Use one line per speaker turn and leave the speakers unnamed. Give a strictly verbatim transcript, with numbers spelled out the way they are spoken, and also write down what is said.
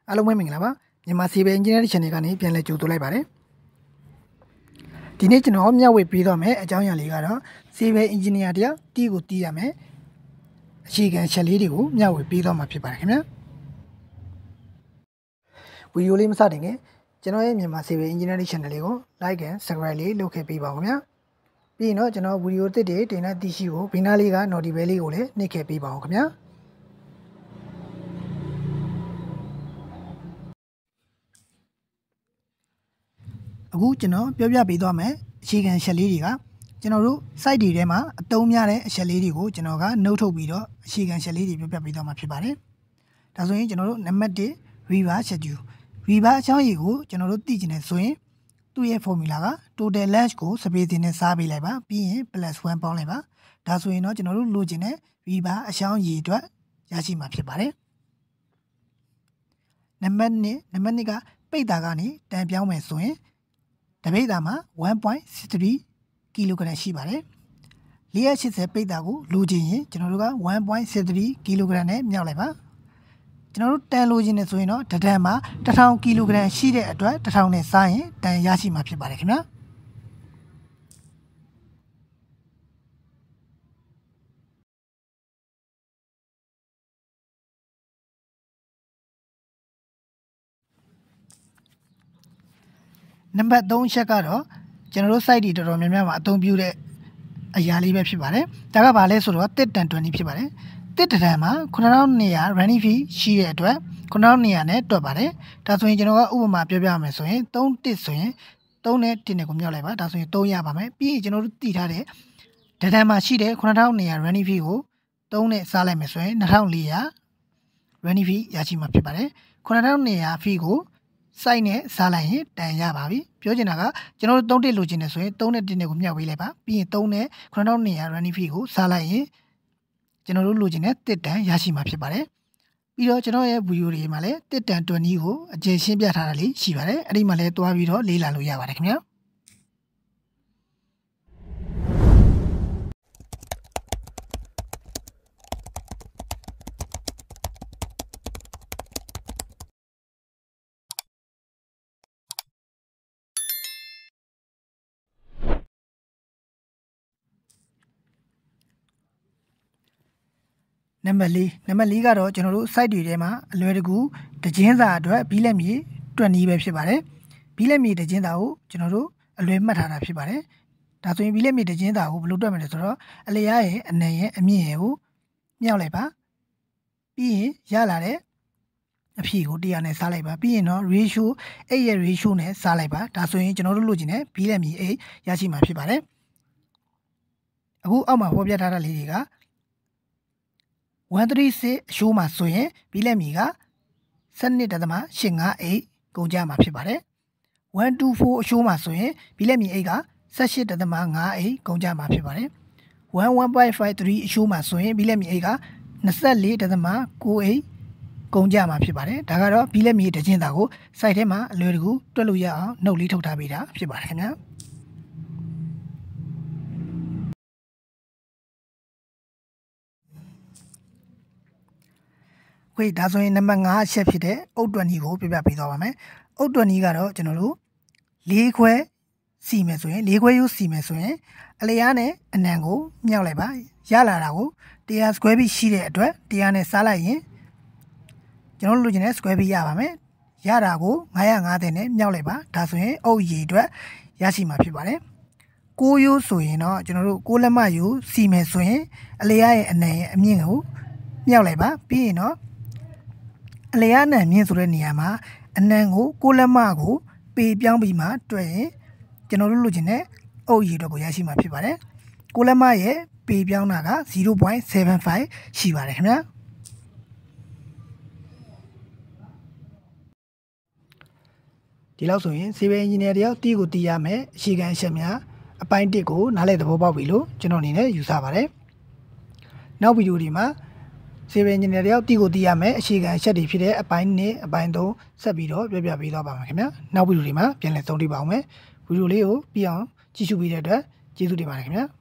အားလုံးပဲမင်္ဂလာပါမြန်မာ Civil Engineering Channel ကနေပြန်လည်ကြိုဆိုလိုက်ပါတယ်ဒီနေ့ကျွန်တော်မျှဝေပေးသွားမယ်အကြောင်းအရာလေးကတော့ Civil Engineer တယောက်တီးကိုတီးရမယ်အခြေခံချက်လေးတွေကိုမျှဝေပေးသွားမှာဖြစ်ပါတယ်ခင်ဗျာဗီဒီယိုလေးမစတင်ခင်ကျွန်တော်ရဲ့မြန်မာ Civil Engineering Channel လေးကို Like and Subscribe လေးလုပ်ခဲ့ပေးပါဦးခင်ဗျာပြီးရင်တော့ကျွန်တော်ဗီဒီယိုသစ်တွေတင်တဲ့သိရှိကိုဘေးနားလေးက Notification လေးကိုလည်းနှိပ်ခဲ့ပေးပါဦးခင်ဗျာအခုကျွန်တော်ပြောပြပေးသွားမယ်အခြေခံချက်လေးတွေကကျွန်တော်တို့ site တွေထဲမှာအသုံးများတဲ့အချက်လေးတွေကိုကျွန်တော်က note ထုတ်ပြီးတော့အခြေခံချက်လေးတွေပြောပြပေးသွားမှာဖြစ်ပါတယ်။ဒါဆိုရင်ကျွန်တော်တို့နံပါတ်one river schedule river အကြောင်းအရာကိုကျွန်တော်တို့သိချင်တယ်ဆိုရင်သူ့ရဲ့ formula က total length ကို spacing နဲ့စားပေးလိုက်ပါပြီးရင် plus one ပေါင်းလိုက်ပါဒါဆိုရင်တော့ကျွန်တော်တို့လိုချင်တဲ့ river အကြောင်းအရာအတွက်ရရှိမှာဖြစ်ပါတယ်။နံပါတ်twoနံပါတ်twoကပိတ်တာကနေတန်ပြောင်းမယ်ဆိုရင်တပိတ်တာမှာone point six three ကီလိုဂရမ်ရှိပါတယ်။four eightyပိတ်တာကိုလိုချင်ရင်ကျွန်တော်တို့ကone point six threeကီလိုဂရမ်နဲ့မြောက်လိုက်ပါ။ကျွန်တော်တို့တန်လိုချင်နေဆိုရင်တော့တတန်မှာone thousandကီလိုဂရမ်ရှိတဲ့အတွက်one thousandနဲ့စားရင်တန်ရရှိမှာဖြစ်ပါတယ်ခင်ဗျာ။နံပါတ်threeချက်ကတော့ကျွန်တော်တို့ site တွေတော်တော်များများမှာအသုံးပြုတဲ့အရာလေးပဲဖြစ်ပါတယ်။ဒါကဘာလဲဆိုတော့တစ်တန်twentyဖြစ်ပါတယ်။တစ်တန်မှာnine thousand two hundred running fee ရှိတဲ့အတွက်nine thousand two hundredနဲ့တွက်ပါတယ်။ဒါဆိုရင်ကျွန်တော်ကဥပမာပြောပြရမယ်ဆိုရင်threeတစ်ဆိုရင်threeနဲ့oneနဲ့ကိုမြောက်လိုက်ပါ။ဒါဆိုရင်threeရပါမယ်။ပြီးရင်ကျွန်တော်တို့တည်ထားတဲ့တန်မှာရှိတဲ့nine thousand two hundred running fee ကိုthreeနဲ့စားလိုက်မယ်ဆိုရင်two thousand four hundred running fee ရရှိမှာဖြစ်ပါတယ်။nine thousand two hundred ဖီကိုစိုက်နဲ့စားလိုက်ရင်တန်ရပါပြီပြောချင်တာကကျွန်တော်တို့threeတစ်လိုချင်တယ်ဆိုရင်threeနဲ့oneနဲ့ကိုမြောက်ပေးလိုက်ပါပြီးရင်threeနဲ့nine thousand two hundred running fee ကိုစားလိုက်ရင်ကျွန်တော်တို့လိုချင်တဲ့တစ်တန်ရရှိမှာဖြစ်ပါတယ်ပြီးတော့ကျွန်တော်ရဲ့ဗီဒီယိုတွေမှာလည်းတစ်တန်twentyကိုအကျယ်ရှင်းပြထားတာလေးရှိပါတယ်အဲ့ဒီမှာလည်းတွားပြီးတော့လေ့လာလို့ရပါတယ်ခင်ဗျာနံပါတ်fourနံပါတ်fourကတော့ကျွန်တော်တို့ site တွေထဲမှာအလွယ်တကူတခြင်းစာအတွက်ဘီလက်မြေတွက်နည်းပဲဖြစ်ပါတယ်ဘီလက်မြေတခြင်းစာကိုကျွန်တော်တို့အလွယ်မှတ်ထားတာဖြစ်ပါတယ်ဒါဆိုရင်ဘီလက်မြေတခြင်းစာကိုဘယ်လိုတွက်မလဲဆိုတော့အလျားရဲ့အနံရဲ့အမြင့်ရဲ့ကိုမြောက်လိုက်ပါပြီးရင်ရလာတဲ့အဖြေကိုone hundredနဲ့စားလိုက်ပါပြီးရင်တော့ ratio eightရဲ့ ratio နဲ့စားလိုက်ပါဒါဆိုရင်ကျွန်တော်တို့လိုချင်တဲ့ဘီလက်မြေeightရရှိမှာဖြစ်ပါတယ်အခုအောက်မှာဖော်ပြထားတာလေးတွေကone thirty-sixအရှိုးမှာဆိုရင်ဘီလက်မြေကtwelve point eight five eightကုန်ကြမှာဖြစ်ပါတယ်one twenty-fourအရှိုးမှာဆိုရင်ဘီလက်မြေeightကeighteen point five eightကုန်ကြမှာဖြစ်ပါတယ်eleven point five threeအရှိုးမှာဆိုရင်ဘီလက်မြေeightကtwenty-four point nine eightကုန်ကြမှာဖြစ်ပါတယ်ဒါကတော့ဘီလက်မြေတခြင်းတာကို site ထဲမှာအလွယ်တကူတွက်လို့ရအောင်နှုတ်လေးထုတ်ထားပေးတာဖြစ်ပါတယ်ခင်ဗျာခွေဒါဆိုရင်နံပါတ်fiveအချက်ဖြစ်တဲ့အုတ်တွက်နည်းကိုပြပြပေးသွားပါမယ်အုတ်တွက်နည်းကတော့ကျွန်တော်တို့fourခွဲစီမယ်ဆိုရင်fourခွဲရိုးစီမယ်ဆိုရင်အလျားနဲ့အနံကိုမြောက်လိုက်ပါရလာတာကိုone hundred စကွဲဘီရှိတဲ့အတွက်one hundredနဲ့စားလိုက်ရင်ကျွန်တော်တို့လိုချင်တဲ့စကွဲဘီရပါမယ်ရတာကိုfive fiftyနဲ့မြောက်လိုက်ပါဒါဆိုရင်အုတ်ရေအတွက်ရရှိမှာဖြစ်ပါတယ်nineရိုးဆိုရင်တော့ကျွန်တော်တို့nineလက်မရိုးစီမယ်ဆိုရင်အလျားရဲ့အနံရဲ့အမြင့်ကိုမြောက်လိုက်ပါပြီးရင်တော့အလျားနဲ့မြင့်ဆိုတဲ့နေရာမှာအနံကိုnineလက်မကိုပေပြောင်းပြီးမှတွက်ရင်ကျွန်တော်တို့လိုချင်တဲ့အုတ်ရေအတွက်ကိုရရှိမှာဖြစ်ပါတယ်nineလက်မရဲ့ပေပြောင်းတာကzero point seven fiveရှိပါတယ်ခင်ဗျာဒီလောက်ဆိုရင် Civil Engineer တယောက်တီးကိုတီးရမယ်အခြေခံအချက်များအပိုင်းoneကိုနားလည်သဘောပေါက်ပြီလို့ကျွန်တော်အနေနဲ့ယူဆပါတယ်နောက်ဗီဒီယိုဒီမှာCivil Engineer တယောက်တီးကိုတီးရမယ်အခြေခံအချက်တွေဖြစ်တဲ့အပိုင်းtwoအပိုင်းthreeဆက်ပြီးတော့ပြောပြပေးသွားပါမယ်ခင်ဗျာနောက်ဗီဒီယိုဒီမှာပြန်လည်ဆုံတွေ့ပါအောင်မယ်ဗီဒီယိုလေးကိုပြီးအောင်ကြည့်ရှုပေးတဲ့အတွက်ကျေးဇူးတင်ပါတယ်ခင်ဗျာ